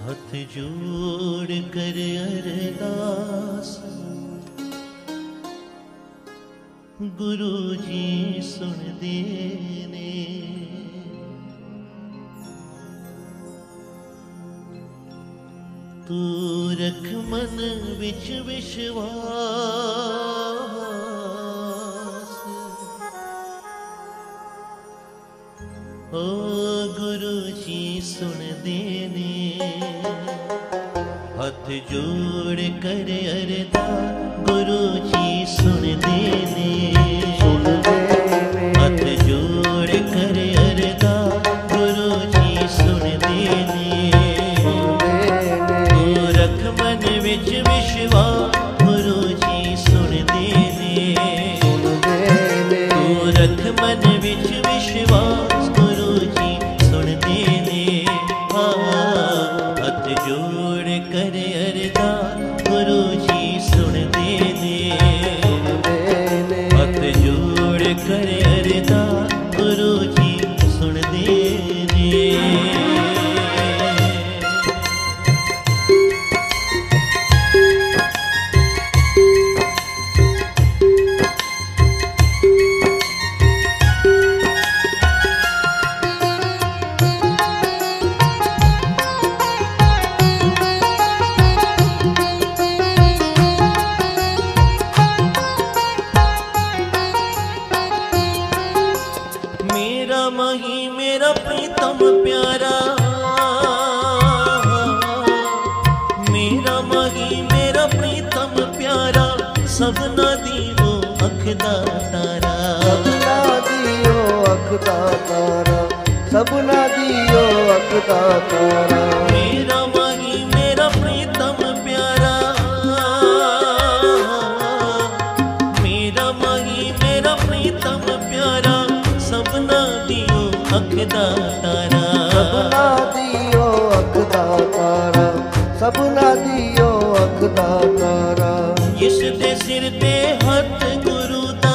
हाथ जोड़ कर अरदास गुरु जी सुन देने, तू रख मन विच विश्वास, ओ गुरु जी सुन देने। हाथ जोड़ कर अरदास गुरु जी सुन देने, हाथ जोड़ कर अरदास गुरु जी सुन देने। तू रख मन विच विश्वास गुरु जी सुन देने, तू रख मन विच विश्वास गुरु जी सुन देने। हाथ जोड़ कर अरदास गुरु जी सुन देने, हाथ जोड़ कर अरदास गुरु जी सुन देने। मेरा माही मेरा प्रीतम प्यारा, मेरा माही मेरा प्रीतम प्यारा, सबना दियो अख दा तारा, सबना दियो अख दा तारा, सबना दियो अख दा तारा। मेरा माही मेरा प्रीतम प्यारा, मेरा माही मेरा प्रीतम प्यारा, सबना दियो अख दा तारा, सबना दियो अख दा तारा, सबना दियो अख दा तारा। जिस दे सिर ते हथ गुरु दा,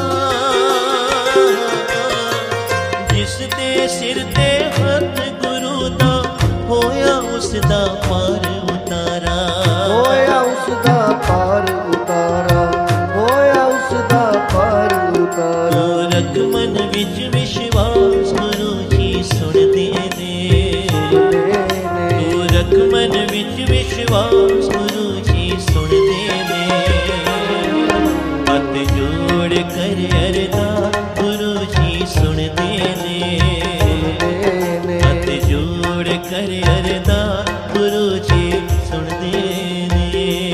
जिस दे सिर ते हथ गुरु दा, होया उसदा पार उतारा, होया उसदा पार उतारा, होया उसदा पार उतारा। तू रख मन विच विश्वास गुरु जी सुन देने, तू रख मन विच विश्वास गुरु जी सुन देने। हाथ जोड़ कर अरदास गुरु जी सुन देने, हाथ जोड़ कर अरदास गुरु जी सुन देने।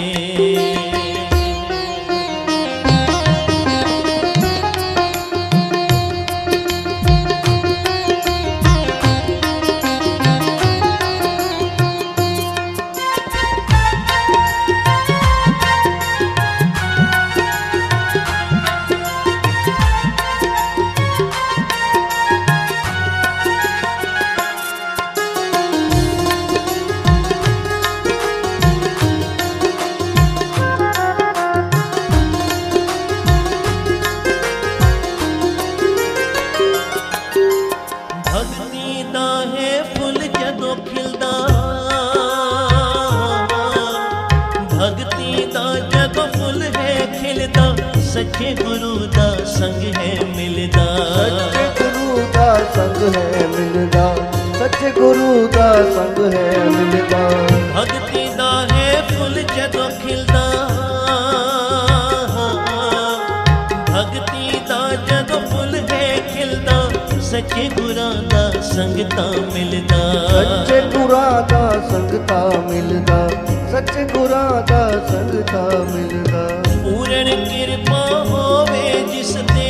भगती दा है फुल जदों खिलदा, भगती दा जदों फुल है खिलदा, सच्चे गुरु दा संग है मिलदा, सच्चे गुरु दा संग है मिलदा, सच्चे गुरु दा संग है मिलदा। भगती दा है फुल जदों खिलदा, भगती दा जदों फुल है खिलदा, सच्चे गुरां दा संग तां मिलदा, सच्चे गुरां दा संग तां मिलदा, सच्चे गुरां दा संग तां मिलदा। पूर्ण कृपा होवे जिस ते,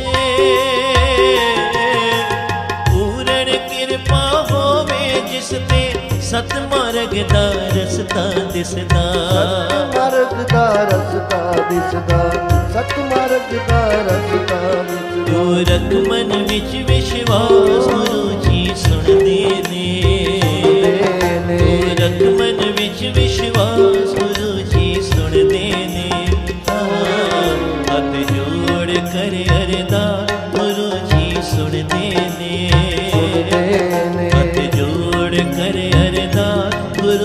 पूर्ण कृपा होवे जिस ते, सतमार्ग दा रस्ता दिसदा, सतमार्ग दा रस्ता दिसदा, सतमार्ग दा रस्ता दिसदा। तू रख मन विच विश्वास गुरु जी सुन देने, तू रख मन विच विश्वास गुरु जी सुन देने। हाथ जोड़ कर अरदास गुरु जी सुन देने, हाथ जोड़ कर अरदास गुरु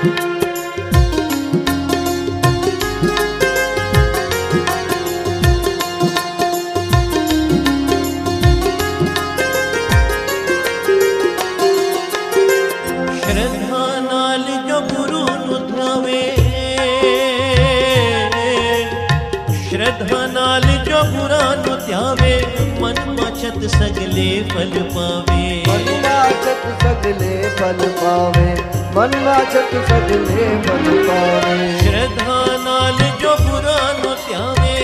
सगले फल पावे, मन वांछत सगले फल पावे, मन वांछत सगले फल पावे। श्रद्धा नाल जो बुरा न त्यावे,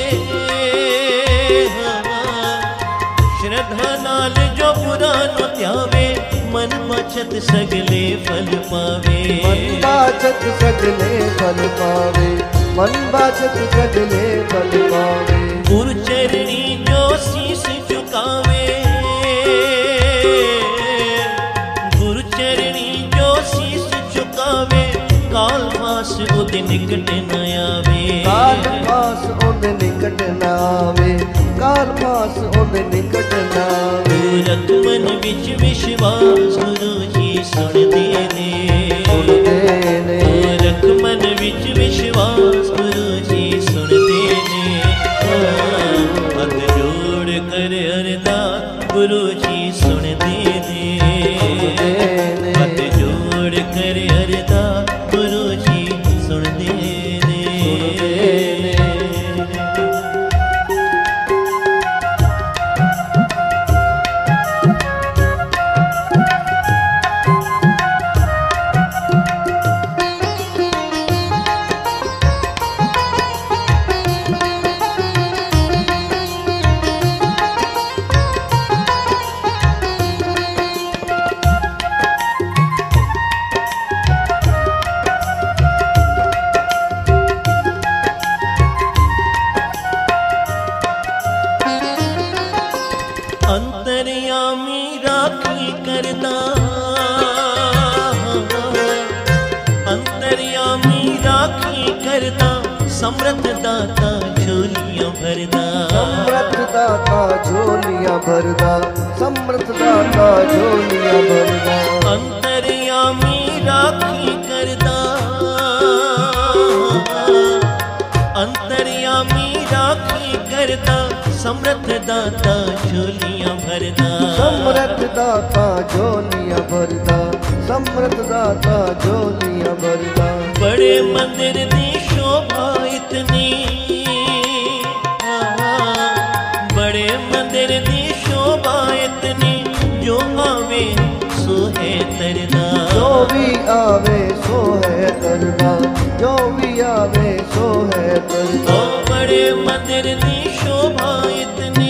श्रद्धा नाल जो बुरा न त्यावे, मन वांछत सगले फल पावे, मन वांछत सगले फल पावे, मन वांछत सगले फल पावे। गुरु चरणी जो शीश झुकावे, गुरु चरणी जो शीश झुकावे, काल मास उद निकट न आवे, काल मास उद निकट न आवे, काल मास उद निकट न आवे। रख मन विच विश्वास गुरु जी सुन देने, रख मन विच विश्वास गुरु जी सुन देने। हाथ जोड़ कर अरदास गुरु जी सुन देने, हाथ जोड़ कर अरदास गुरु जी सुन देने। अंतर्यामी राखी करदा, अंतर्यामी राखी करदा, समर्थ दाता झोलियां भरदा, समर्थ दाता झोलियां भरदा, समर्थ दाता झोलियां भरदा। अंतर्यामी राखी करदा, अंतर्यामी राखी करदा, समर्थ दाता झोलियां भरदा, समर्थ दाता झोलियां भरदा, समर्थ दाता झोलियां भरदा। बड़े मंदिर दी शोभा इतनी, बड़े मंदिर दी शोभा इतनी, जो आवे सो है तरदा, जो भी आवे सो है तरदा, जो भी आवे सो है तरदा। बड़े मंदिर दी शोभा इतनी,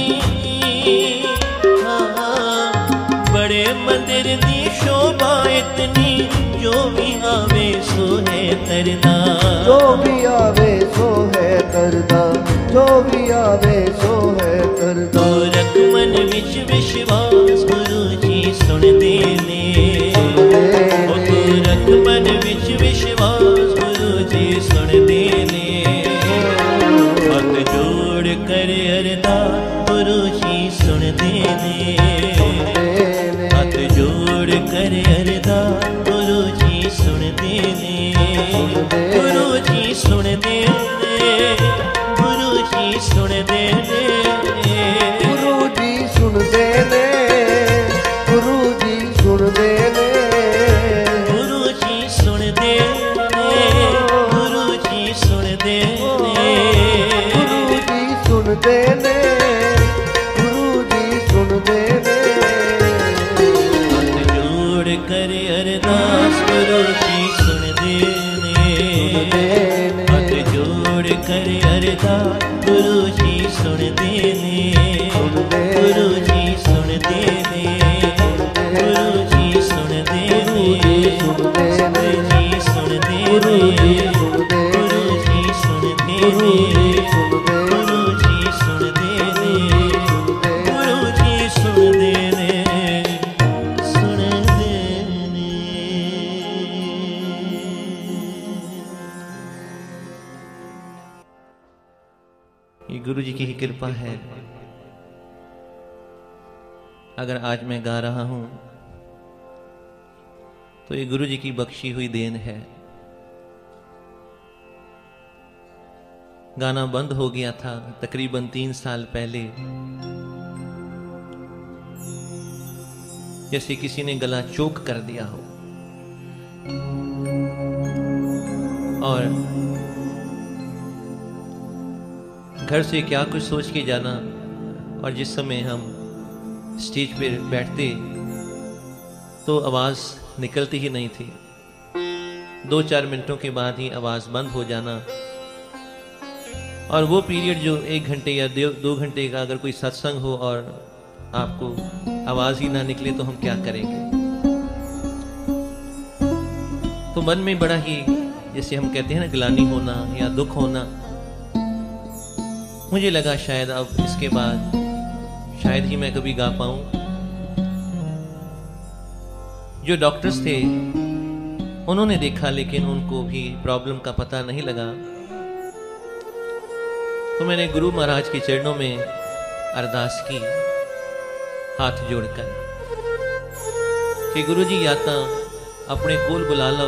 बड़े मंदिर दी शोभा इतनी, जो भी आवे सो है तरदा, जो भी आवे सो है तरदा, जो भी आवे सो है तरदा। रख मन विच विश्वास गुरु जी सुन देने, रख मन विच विश्वास गुरु जी सुन देने। हाथ जोड़ कर अरदास गुरु जी सुन देने, हाथ जोड़ कर अरदास गुरु जी सुन देने, गुरु जी सुन देने, गुरु जी सुन देने, गुरु जी सुन देने, गुरु जी सुन देने, गुरु जी सुन देने, गुरु जी सुन देने, गुरु जी सुन देने, गुरु जी सुन देने। हाथ जोड़ कर अरदास गुरु जी सुन देने, हाथ जोड़ कर अरदास गुरु जी सुन देने, गुरु जी सुन देने, गुरु जी सुन देने, गुरु जी सुन देने, गुरु जी सुन देने, गुरु जी सुन देने, गुरु जी सुन देने, सुन देने। ये गुरु जी की ही कृपा है। अगर आज मैं गा रहा हूं तो ये गुरु जी की बख्शी हुई देन है। गाना बंद हो गया था तकरीबन 3 साल पहले। जैसे किसी ने गला चोक कर दिया हो। और घर से क्या कुछ सोच के जाना, और जिस समय हम स्टेज पर बैठते तो आवाज़ निकलती ही नहीं थी। 2-4 मिनटों के बाद ही आवाज़ बंद हो जाना। और वो पीरियड जो 1 घंटे या 2 घंटे का अगर कोई सत्संग हो और आपको आवाज़ ही ना निकले तो हम क्या करेंगे। तो मन में बड़ा ही, जैसे हम कहते हैं ना, ग्लानि होना या दुख होना। मुझे लगा शायद अब इसके बाद शायद ही मैं कभी गा पाऊं। जो डॉक्टर्स थे उन्होंने देखा, लेकिन उनको भी प्रॉब्लम का पता नहीं लगा। तो मैंने गुरु महाराज के चरणों में अरदास की, हाथ जोड़कर, कि गुरु जी या तो अपने कोल बुला लो,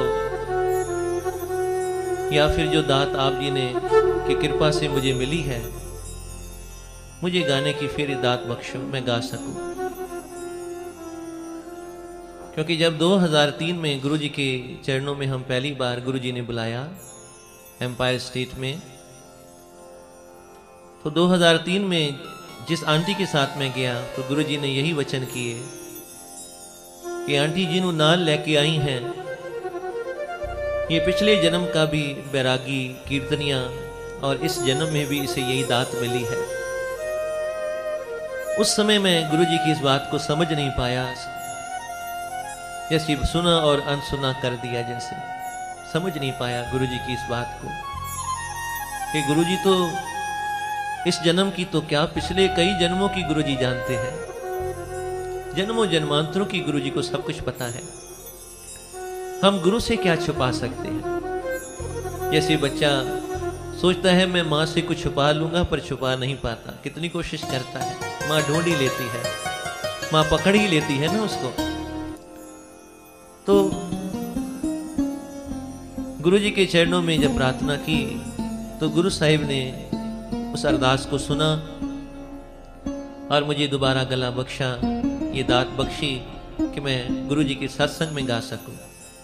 या फिर जो दात आप जी ने की कृपा से मुझे मिली है, मुझे गाने की फिर दात बख्शो, मैं गा सकूं। क्योंकि जब 2003 में गुरु जी के चरणों में हम पहली बार गुरु जी ने बुलाया एम्पायर स्टेट में, तो 2003 में जिस आंटी के साथ में गया तो गुरु जी ने यही वचन किए कि आंटी जी नू नाल लेके आई हैं, ये पिछले जन्म का भी बैरागी कीर्तनियां, और इस जन्म में भी इसे यही दात मिली है। उस समय मैं गुरु जी की इस बात को समझ नहीं पाया, जैसे सुना और अनसुना कर दिया, जैसे समझ नहीं पाया गुरु जी की इस बात को कि गुरु जी तो इस जन्म की तो क्या, पिछले कई जन्मों की गुरु जी जानते हैं। जन्मों जन्मांतरों की गुरु जी को सब कुछ पता है। हम गुरु से क्या छुपा सकते हैं। जैसे बच्चा सोचता है मैं माँ से कुछ छुपा लूंगा, पर छुपा नहीं पाता। कितनी कोशिश करता है, माँ ढूंढ ही लेती है, माँ पकड़ ही लेती है ना उसको। तो गुरु जी के चरणों में जब प्रार्थना की तो गुरु साहिब ने उस अरदास को सुना और मुझे दोबारा गला बख्शा, ये दात बख्शी कि मैं गुरु जी के सत्संग में गा सकूं।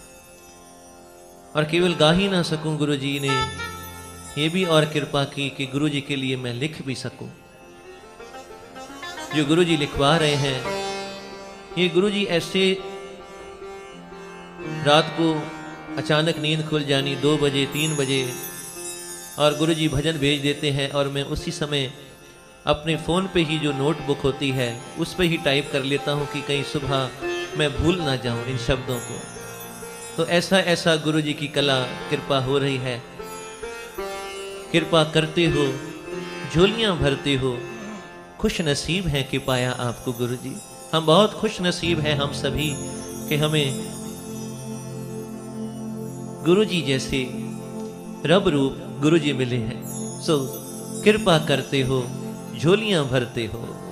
और केवल गा ही ना सकूं, गुरु जी ने ये भी और कृपा की कि गुरु जी के लिए मैं लिख भी सकूं। जो गुरु जी लिखवा रहे हैं, ये गुरु जी ऐसे रात को अचानक नींद खुल जानी 2 बजे 3 बजे, और गुरु जी भजन भेज देते हैं, और मैं उसी समय अपने फ़ोन पे ही जो नोटबुक होती है उस पे ही टाइप कर लेता हूँ कि कहीं सुबह मैं भूल ना जाऊँ इन शब्दों को। तो ऐसा ऐसा गुरु जी की कला कृपा हो रही है। कृपा करते हो, झोलियाँ भरते हो, खुश नसीब हैं कि पाया आपको गुरु जी। हम बहुत खुश नसीब हैं हम सभी कि हमें गुरु जी जैसे रब रूप गुरु जी मिले हैं। सो कृपा करते हो, झोलियां भरते हो।